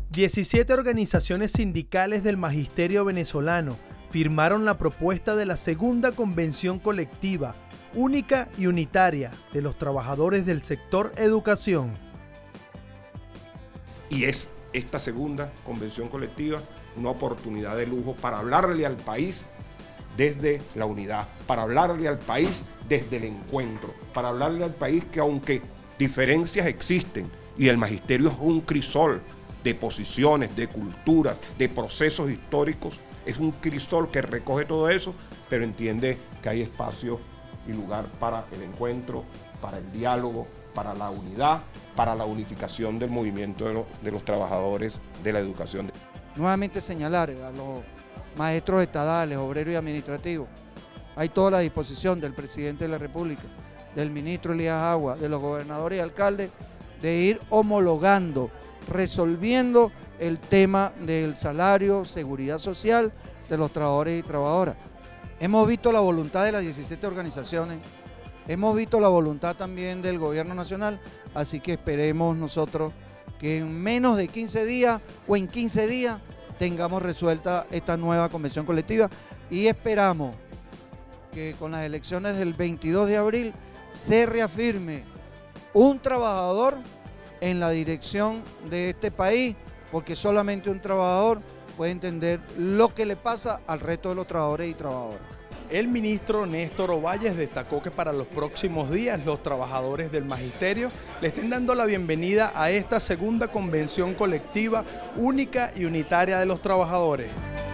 17 organizaciones sindicales del magisterio venezolano firmaron la propuesta de la segunda convención colectiva, única y unitaria, de los trabajadores del sector educación. Y es esta segunda convención colectiva una oportunidad de lujo para hablarle al país desde la unidad, para hablarle al país desde el encuentro, para hablarle al país que aunque diferencias existen y el magisterio es un crisol de posiciones, de culturas, de procesos históricos, es un crisol que recoge todo eso, pero entiende que hay espacio y lugar para el encuentro, para el diálogo, para la unidad, para la unificación del movimiento de los trabajadores de la educación. Nuevamente señalar a los maestros estadales, obreros y administrativos, hay toda la disposición del presidente de la República, del ministro Elías Agua, de los gobernadores y alcaldes, de ir homologando, resolviendo el tema del salario, seguridad social de los trabajadores y trabajadoras. Hemos visto la voluntad de las 17 organizaciones, hemos visto la voluntad también del gobierno nacional, así que esperemos nosotros que en menos de 15 días o en 15 días tengamos resuelta esta nueva convención colectiva y esperamos que con las elecciones del 22 de abril se reafirme un trabajador en la dirección de este país, porque solamente un trabajador puede entender lo que le pasa al resto de los trabajadores y trabajadoras. El ministro Néstor Ovalles destacó que para los próximos días los trabajadores del magisterio le estén dando la bienvenida a esta segunda convención colectiva única y unitaria de los trabajadores.